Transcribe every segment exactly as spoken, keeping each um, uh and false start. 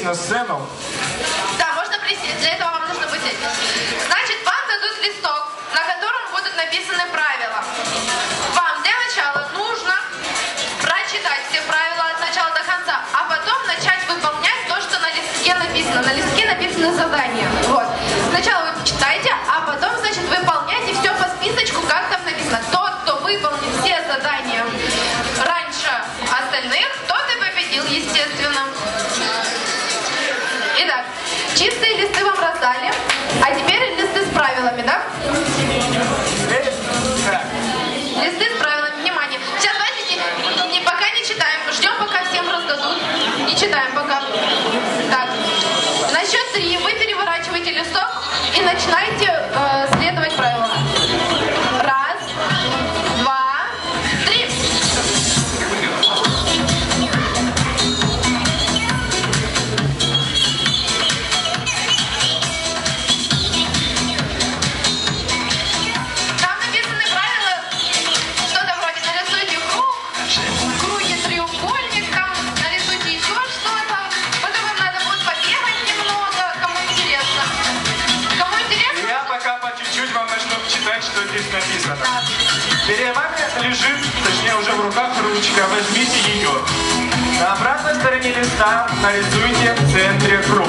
на сцену. Да, можно присесть. Для этого вам нужно присесть. Значит, вам дадут листок, на котором будут написаны правила. Вам для начала нужно прочитать все правила от начала до конца, а потом начать выполнять то, что на листке написано. На листке написаны задания. Вот. Сначала вы читаете, а потом, значит, выполняйте все по списочку, как там написано. Тот, кто выполнит все задания раньше остальных, тот и победил, естественно. Итак, чистые листы вам раздали, а теперь листы с правилами, да? Листы с правилами, внимание. Сейчас давайте не, не, пока не читаем, ждем, пока всем раздадут. Не читаем пока. Так, на счет три вы переворачиваете листок и начинаете э, следовать правилам. Раз, два, три. Там написаны правила, что-то вроде нарисуйте круг, в круге треугольник, там нарисуйте еще что-то. Потом вам надо будет побегать немного, кому интересно. Кому интересно? Я пока по чуть-чуть вам начну читать, что здесь написано. Перед вами лежит, точнее уже в руках ручка, возьмите ее. На обратной стороне листа нарисуйте в центре круг.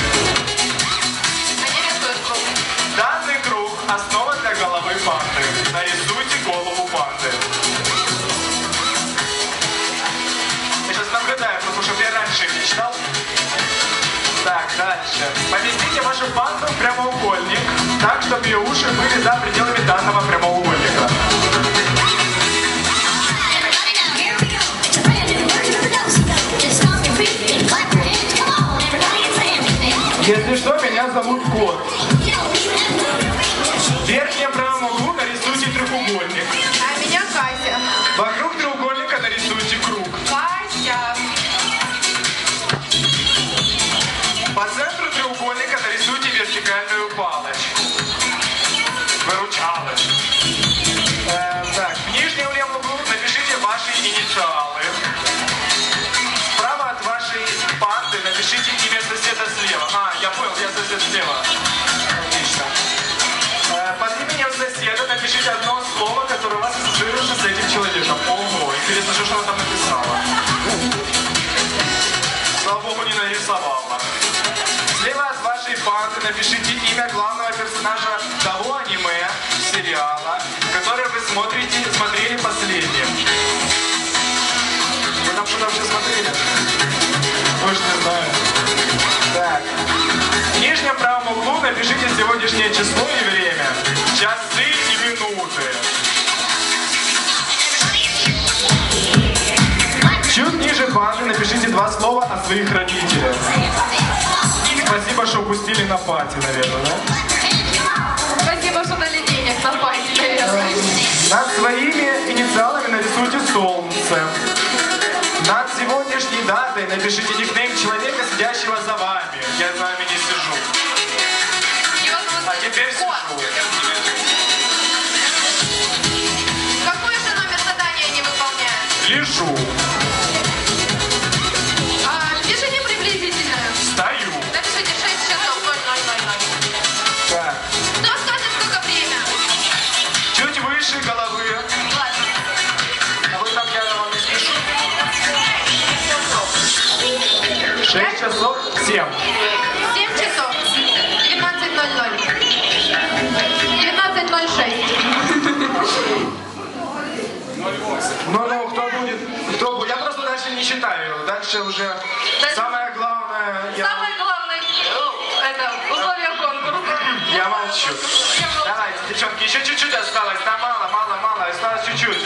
Они рисуют круг. Данный круг – основа для головы панды. Нарисуйте голову панды. Я сейчас наблюдаю, потому что я раньше не читал. Так, дальше. Поместите вашу панду в прямоугольник, так, чтобы ее уши были за пределами данного прямоугольника. Если что, меня зовут Кот. В верхнем правом углу нарисуйте треугольник. А меня Катя. Вокруг треугольника нарисуйте круг. Катя. По центру треугольника нарисуйте вертикальную палочку. Выручалочку. Э, так, в нижнем левом углу напишите ваши инициалы. Справа от вашей панды напишите имя соседа слева. А, я понял, я сосед слева. Отлично. Э, под именем соседа напишите одно слово, которое у вас ассоциируется с этим человеком. Ого, интересно, что она там написала. Слава богу, не нарисовала. Слева от вашей панды напишите имя главного персонажа того аниме, сериала, которое вы смотрите, смотрели последним. Вы там что-то вообще смотрели? Может, не знаю. Так. В нижнем правом углу напишите сегодняшнее число и время. Часы и минуты. Чуть ниже панды напишите два слова о своих родителях. Спасибо, что упустили на пати, наверное, да? Спасибо, что дали денег на пати, наверное. Над своими инициалами нарисуйте солнце. Над сегодняшней датой напишите никнейм человека, сидящего за вами. Я за вами не сижу. А теперь сижу. Какой же номер задания не выполняют? Лежу. А, пишите приблизительно. Стою. Напишите шесть часов ноль ноль ноль ноль. Так. Кто скажет, сколько время? Чуть выше головы. Ладно. А вы там я вам не спешу. Шесть часов семь. Семь часов. Девятнадцать ноль ноль. Девятнадцать ноль шесть. Ну, ну, кто будет? Кто будет? Я просто дальше не считаю. Дальше уже Дальше... самое главное. Я... Самое главное это условие конкурса. Я молчу. Давайте, девчонки, еще чуть-чуть осталось. Да, мало, мало, мало. Осталось чуть-чуть.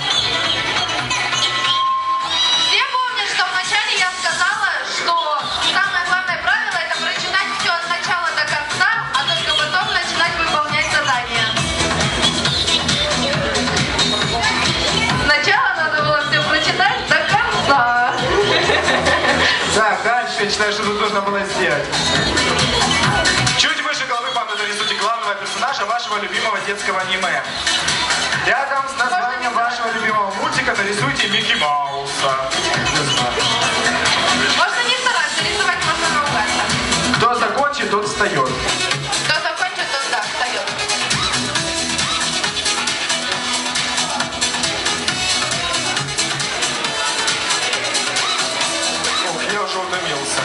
Все помнят, что вначале я сказала, что самое главное правило это прочитать все от начала до конца, а только потом начинать выполнять задания. Сначала надо было все прочитать до конца. Так, дальше я считаю, что тут нужно было сделать. Чуть выше головы панды нарисуйте главного персонажа вашего любимого детского аниме. Рядом с названием вашего любимого мультика нарисуйте Микки Мауса. Можно не стараться, рисовать можно тоже утомился.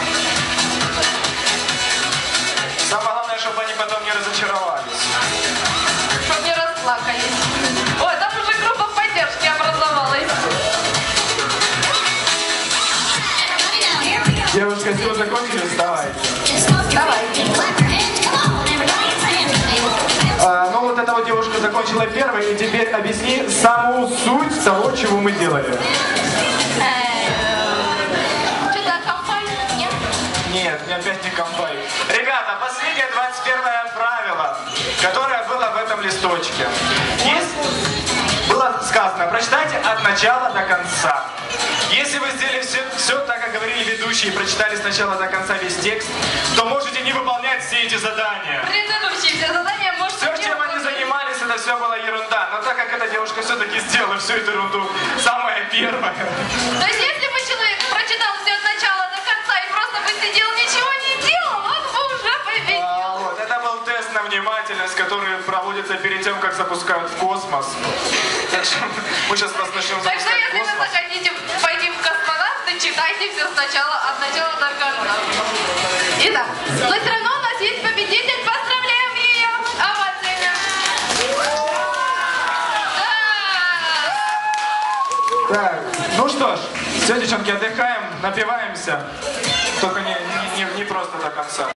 Самое главное, чтобы они потом не разочаровались. Чтоб не расплакались. Ой, там уже группа поддержки образовалась. Девушка, если вы закончили, вставайте. Давай. А, ну вот эта вот девушка закончила первой, и теперь объясни саму суть того, чего мы делали. Что-то компания? Нет? Нет, не опять не компай. Ребята, последнее двадцать первое правило, которое было в этом листочке. Есть, было сказано, прочитайте от начала до конца. Если вы сделали все, все так, как говорили ведущие, и прочитали с начала до конца весь текст, то можете не выполнять все эти задания. Предыдущие все задания может Все, чем они занимались, это все была ерунда. Но так как эта девушка все-таки сделала всю эту ерунду, самая первая. То есть если бы человек прочитал все от начала до конца и просто бы сидел, ничего не делал, он бы уже победил. А, вот, это был тест на внимательность, который проводится перед тем, как запускают в космос. Так что мы сейчас вас начнем Так что запускать в если вы космос. захотите пойти в космонавты, читайте все сначала, от начала до конца. Итак, но все равно у нас есть победитель, поздравляем ее! Овациями! Да! Так, ну что ж, все, девчонки, отдыхаем, напиваемся. Только не, не, не, не просто до конца.